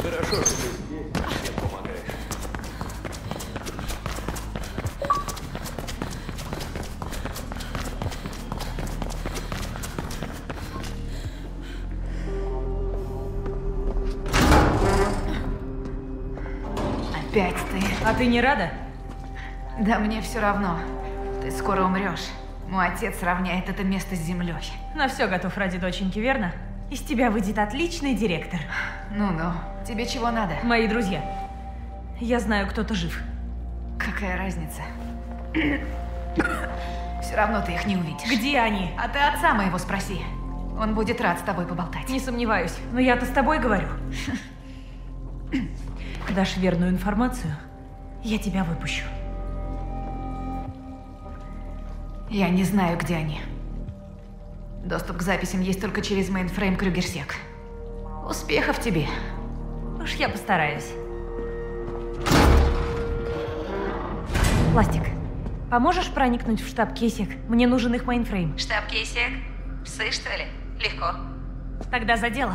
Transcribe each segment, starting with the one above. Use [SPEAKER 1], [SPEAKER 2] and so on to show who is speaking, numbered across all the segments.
[SPEAKER 1] Хорошо, что ты здесь, всем помогаешь.
[SPEAKER 2] Опять ты.
[SPEAKER 3] А ты не рада?
[SPEAKER 2] Да мне все равно. Ты скоро умрешь. Мой отец сравняет это место с землей.
[SPEAKER 3] На все готов ради доченьки, верно? Из тебя выйдет отличный директор.
[SPEAKER 2] Ну-ну, тебе чего надо?
[SPEAKER 3] Мои друзья. Я знаю, кто-то жив.
[SPEAKER 2] Какая разница? Все равно ты их не увидишь.
[SPEAKER 3] Где они?
[SPEAKER 2] А ты отца моего спроси. Он будет рад с тобой поболтать.
[SPEAKER 3] Не сомневаюсь, но я-то с тобой говорю. Дашь верную информацию, я тебя выпущу.
[SPEAKER 2] Я не знаю, где они. Доступ к записям есть только через мейнфрейм Крюгерсек. Успехов тебе.
[SPEAKER 3] Уж я постараюсь. Пластик, поможешь проникнуть в штаб Кейсек? Мне нужен их мейнфрейм.
[SPEAKER 2] Штаб Кейсек? Псы, что ли? Легко.
[SPEAKER 3] Тогда за дело.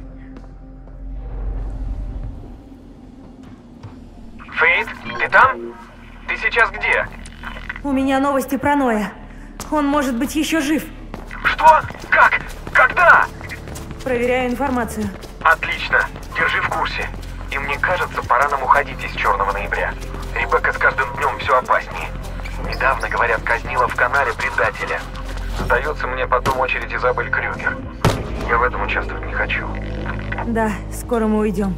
[SPEAKER 4] Фейт, ты там? Ты сейчас где?
[SPEAKER 3] У меня новости про Ноя. Он может быть еще жив.
[SPEAKER 4] Что? Как? Когда?
[SPEAKER 3] Проверяю информацию.
[SPEAKER 4] Отлично. Держи в курсе. И мне кажется, пора нам уходить из Черного ноября. Ребекка с каждым днем все опаснее. Недавно, говорят, казнила в канале предателя. Сдается мне потом очередь Изабель Крюгер. Я в этом участвовать не хочу.
[SPEAKER 3] Да, скоро мы уйдем.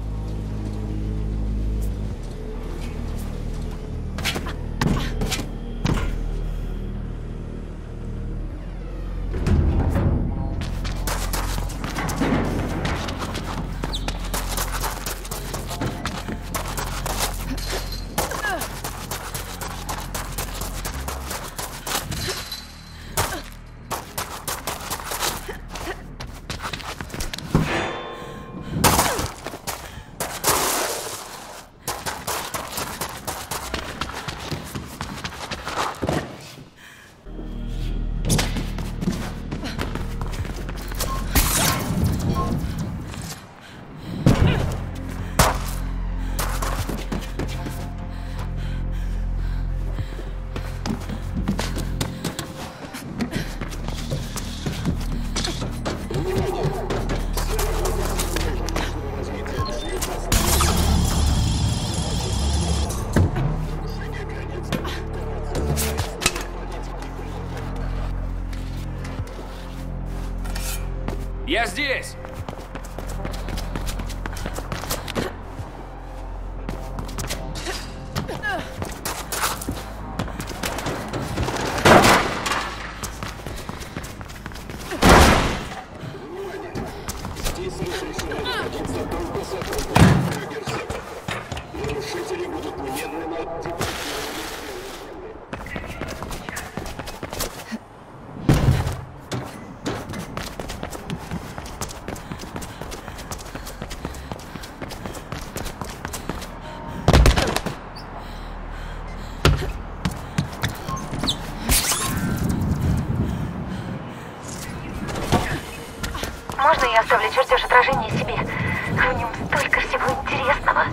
[SPEAKER 1] Я здесь!
[SPEAKER 5] Можно я оставлю чертеж отражения себе? В нем столько всего интересного.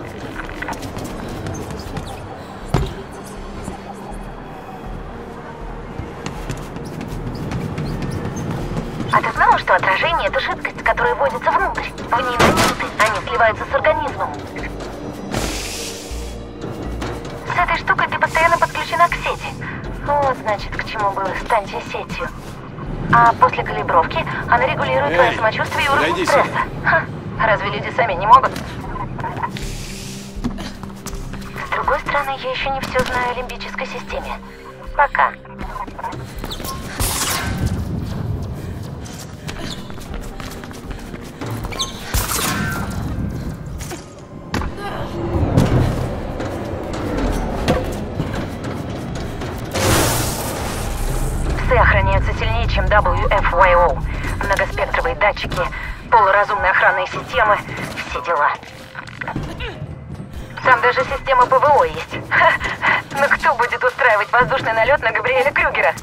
[SPEAKER 5] А ты знала, что отражение — это жидкость, которая вводится внутрь? В ней моменты, они сливаются с организмом. С этой штукой ты постоянно подключена к сети. Вот, значит, к чему было стать сетью. А после калибровки она регулирует твое самочувствие и уровень стресса. Ха, разве люди сами не могут? С другой стороны, я еще не все знаю о лимбической системе. Пока. Псы охраняются сильнее, чем WFYO. Многоспектровые датчики, полуразумные охранные системы, все дела. Там даже система ПВО есть. Ха, но кто будет устраивать воздушный налет на Габриэля Крюгера?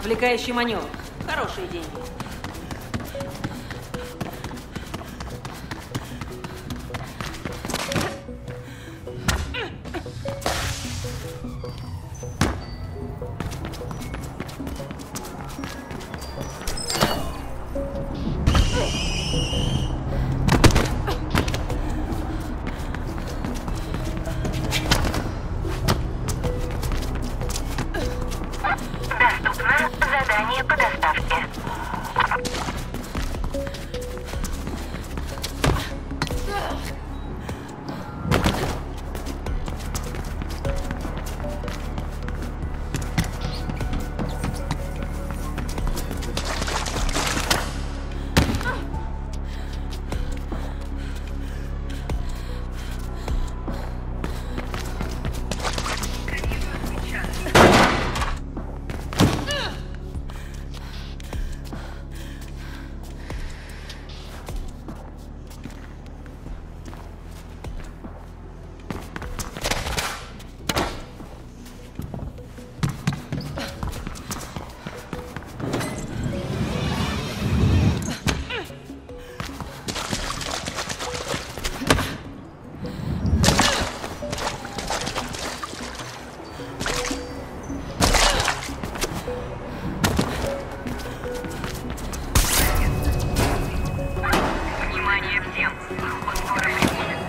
[SPEAKER 6] Отвлекающий маневр. Хорошие деньги.
[SPEAKER 5] Доступно задание по доставке. Внимание всем! Группа скоро прибудет.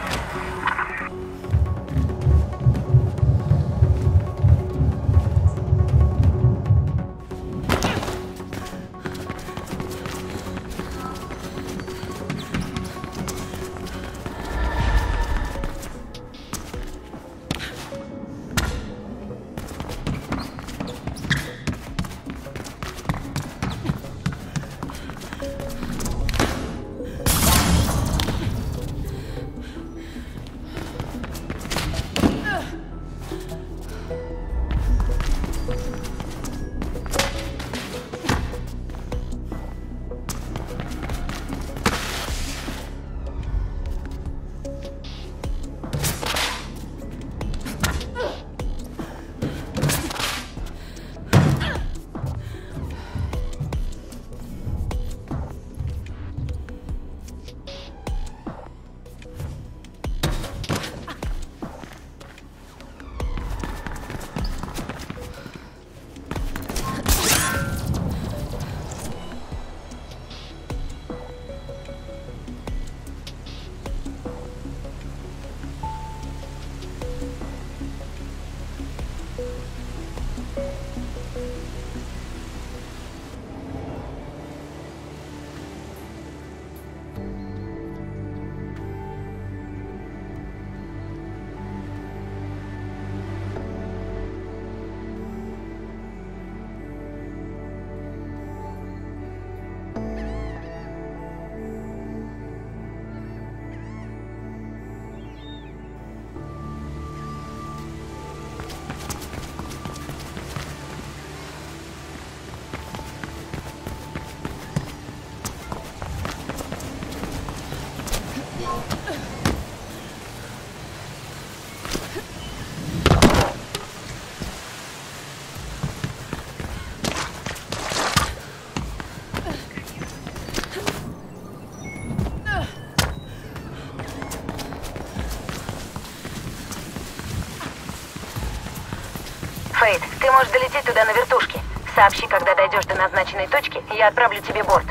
[SPEAKER 5] Фейт, ты можешь долететь туда на вертушке. Сообщи, когда дойдешь до назначенной точки, и я отправлю тебе борт.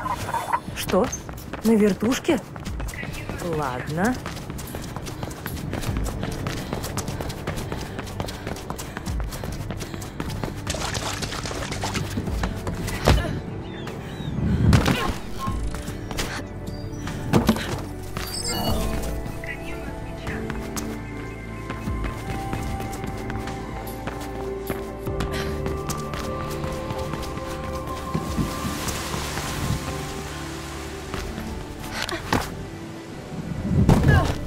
[SPEAKER 3] Что? На вертушке? Ладно.
[SPEAKER 5] Ugh.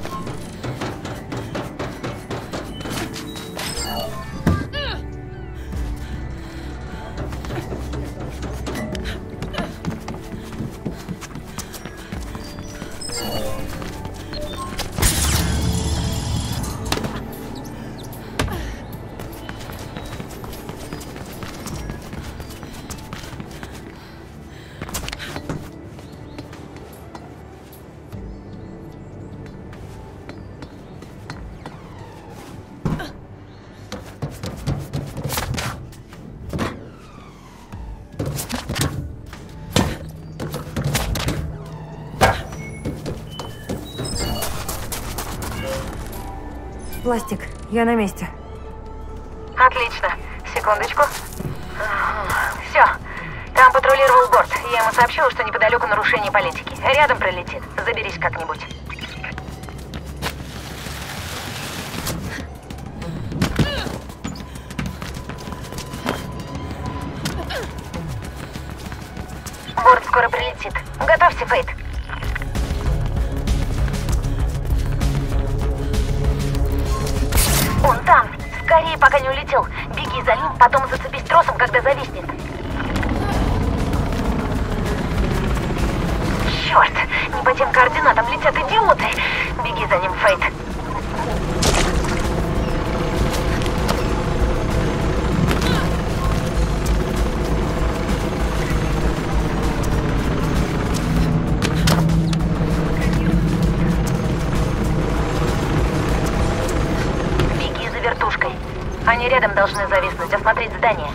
[SPEAKER 7] Пластик, я на месте.
[SPEAKER 5] Отлично. Секундочку. Все. Там патрулировал борт. Я ему сообщила, что неподалеку нарушение политики. Рядом пролетит. Заберись как-нибудь. Борт скоро прилетит. Готовься, Фейт. Он там. Скорее, пока не улетел. Беги за ним, потом зацепись тросом, когда зависнет. Черт! Не по тем координатам летят идиоты! Беги за ним, Фейт. Беги за вертушкой. Они рядом должны зависнуть, осмотреть здание.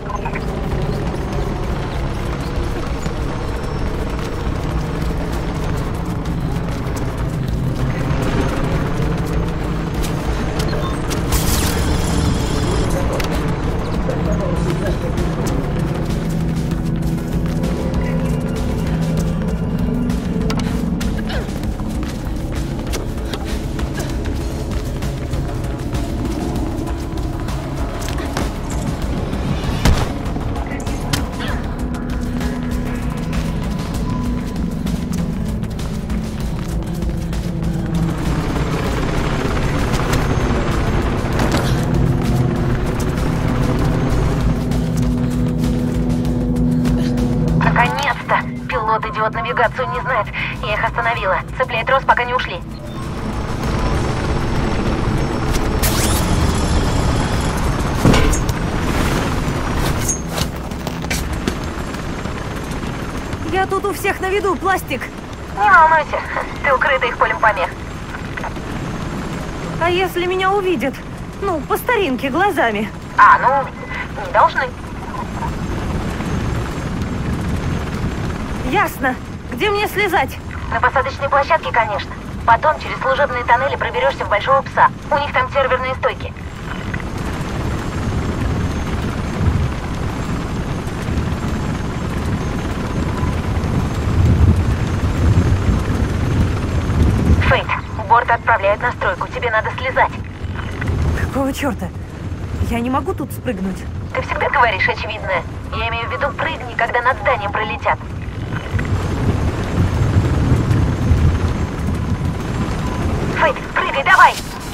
[SPEAKER 5] Пилот, идиот, навигацию не знает. Я их остановила. Цепляй трос, пока не ушли.
[SPEAKER 7] Я тут у всех на виду, Пластик.
[SPEAKER 5] Не волнуйся, ты укрыта их полем помех.
[SPEAKER 7] А если меня увидят? Ну, по старинке, глазами.
[SPEAKER 5] Не должны.
[SPEAKER 7] Ясно. Где мне слезать?
[SPEAKER 5] На посадочной площадке, конечно. Потом через служебные тоннели проберешься в Большого Пса. У них там серверные стойки. Фейт, борт отправляет на стройку. Тебе надо слезать.
[SPEAKER 7] Какого черта? Я не могу тут спрыгнуть.
[SPEAKER 5] Ты всегда говоришь очевидное. Я имею в виду, прыгни, когда над зданием пролетят. Фейт, прыгай, давай!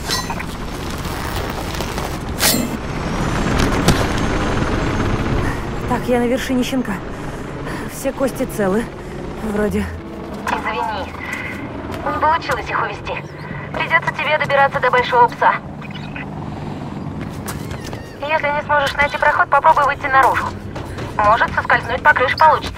[SPEAKER 7] Так, я на вершине щенка. Все кости целы. Вроде.
[SPEAKER 5] Извини. Не получилось их увести. Придется тебе добираться до Большого Пса. Если не сможешь найти проход, попробуй выйти наружу. Может, соскользнуть по крыше получится.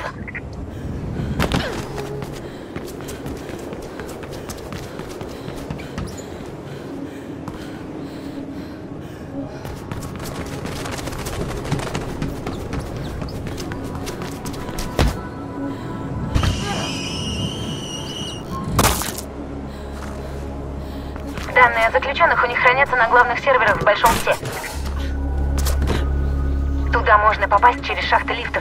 [SPEAKER 5] Данные о заключенных у них хранятся на главных серверах в Большом Псе. Туда можно попасть через шахты лифтов.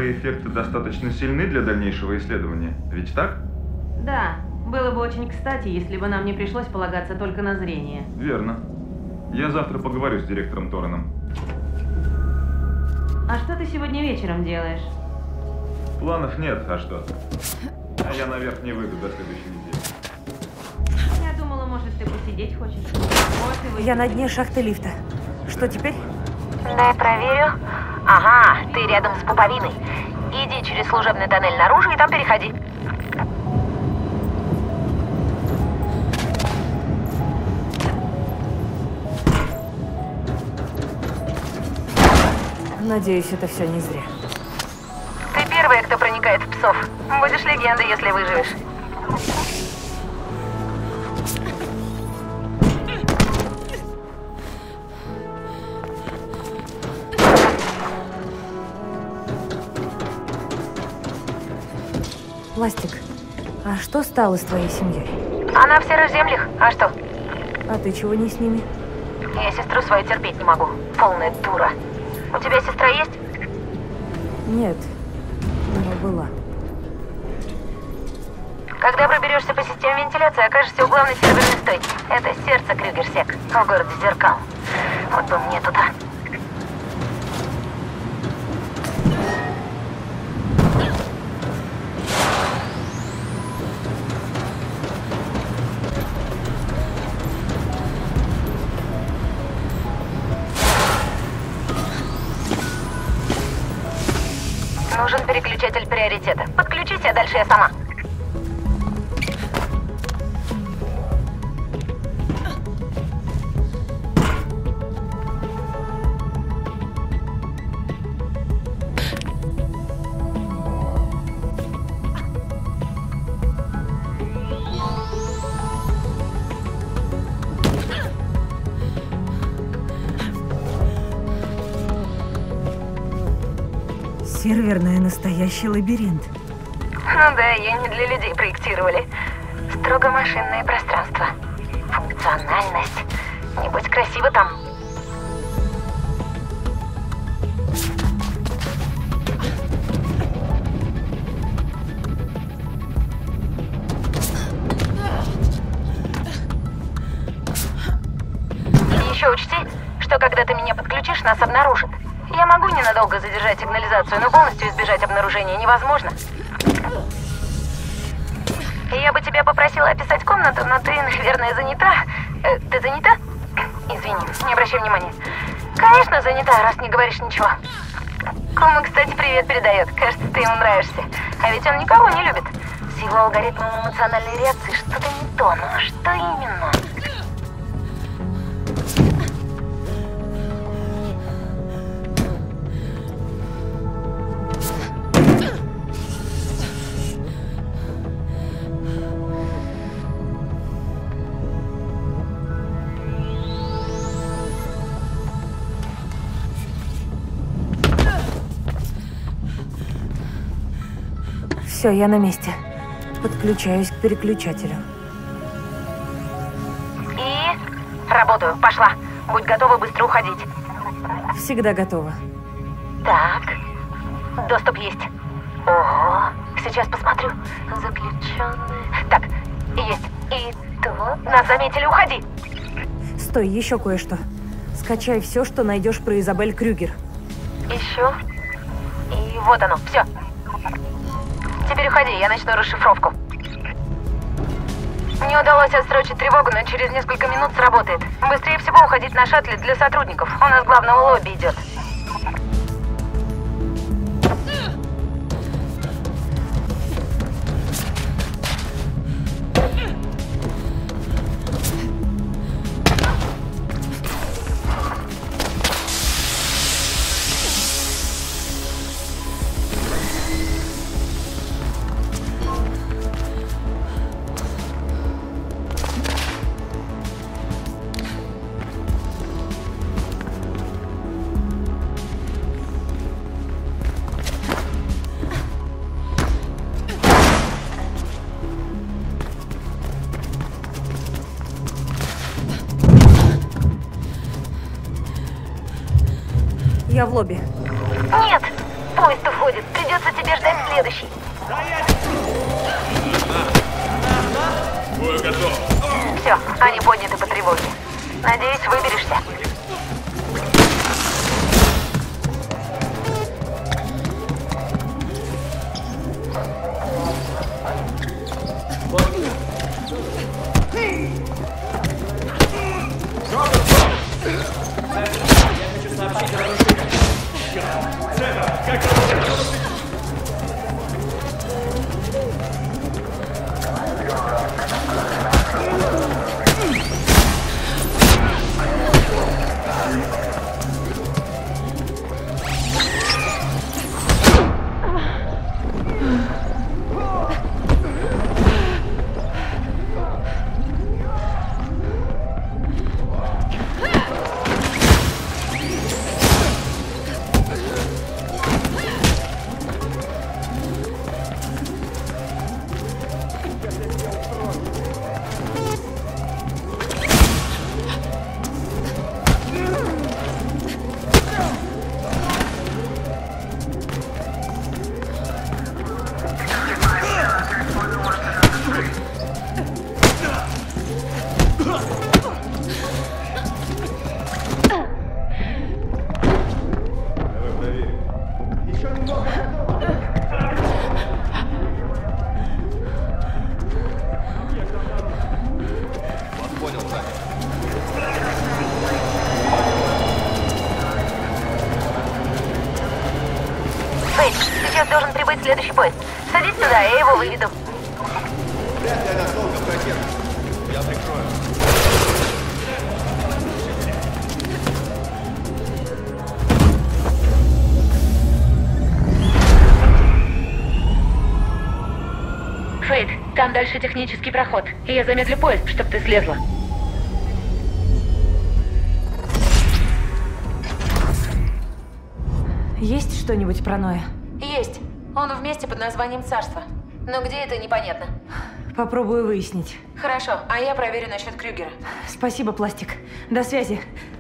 [SPEAKER 8] Новые эффекты достаточно сильны для дальнейшего исследования, ведь так?
[SPEAKER 6] Да, было бы очень кстати, если бы нам не пришлось полагаться только на зрение.
[SPEAKER 8] Верно. Я завтра поговорю с директором Тораном.
[SPEAKER 6] А что ты сегодня вечером делаешь?
[SPEAKER 8] Планов нет, а что? А я наверх не выйду до следующей недели.
[SPEAKER 6] Я думала, может, ты посидеть хочешь? Вот и вы.
[SPEAKER 7] Я на дне шахты лифта. Что теперь?
[SPEAKER 5] Дай проверю. Ага, ты рядом с пуповиной. Иди через служебный тоннель наружу и там переходи.
[SPEAKER 7] Надеюсь, это все не зря.
[SPEAKER 5] Ты первая, кто проникает в псов. Будешь легендой, если выживешь.
[SPEAKER 7] Пластик, а что стало с твоей семьей?
[SPEAKER 5] Она в серых землях. А что?
[SPEAKER 7] А ты чего не с ними?
[SPEAKER 5] Я сестру свою терпеть не могу. Полная дура. У тебя сестра есть?
[SPEAKER 7] Нет, но была.
[SPEAKER 5] Когда проберешься по системе вентиляции, окажешься у главной серверной стойки. Это сердце Крюгерсек, в городе Зеркал. Вот бы мне туда. Нужен переключатель приоритета. Подключись, а дальше я сама.
[SPEAKER 7] Серверная настоящий лабиринт.
[SPEAKER 5] Ну да, ее не для людей проектировали. Строго машинное пространство. Функциональность. Небось, красиво там. И еще учти, что когда ты меня подключишь, нас обнаружат. Я могу ненадолго задержать сигнализацию, но полностью избежать обнаружения невозможно. Я бы тебя попросила описать комнату, но ты, наверное, занята. Ты занята? Извини, не обращай внимания. Конечно, занята, раз не говоришь ничего. Кома, кстати, привет передает. Кажется, ты ему нравишься. А ведь он никого не любит. С его алгоритмом эмоциональной реакции что-то не то, но что именно?
[SPEAKER 7] Все, я на месте. Подключаюсь к переключателю.
[SPEAKER 5] И работаю. Пошла. Будь готова быстро уходить.
[SPEAKER 7] Всегда готова.
[SPEAKER 5] Так. Доступ есть. Ого. Сейчас посмотрю. Заключенные. Так. Есть. И то. Нас заметили. Уходи.
[SPEAKER 7] Стой, еще кое-что. Скачай все, что найдешь про Изабель Крюгер.
[SPEAKER 5] Еще. И вот оно. Все. Теперь уходи, я начну расшифровку. Не удалось отсрочить тревогу, но через несколько минут сработает. Быстрее всего уходить на шаттле для сотрудников. У нас главного лобби идет.
[SPEAKER 7] Я в лобби.
[SPEAKER 5] Нет, поезд подходит. Придется тебе ждать следующий.
[SPEAKER 1] Бой готов.
[SPEAKER 5] Все, они подняты по тревоге. Надеюсь, выберешься. Сейчас должен прибыть следующий поезд. Садись сюда, я его выведу.
[SPEAKER 1] Вряд ли она долго протянет. Я прикрою.
[SPEAKER 5] Фейт, там дальше технический проход. И я замедлю поезд, чтобы ты слезла.
[SPEAKER 3] Есть что-нибудь про Ноя?
[SPEAKER 2] Есть. Он в месте под названием Царство. Но где это, непонятно.
[SPEAKER 3] Попробую выяснить.
[SPEAKER 2] Хорошо, а я проверю насчет Крюгера.
[SPEAKER 3] Спасибо, Пластик. До связи.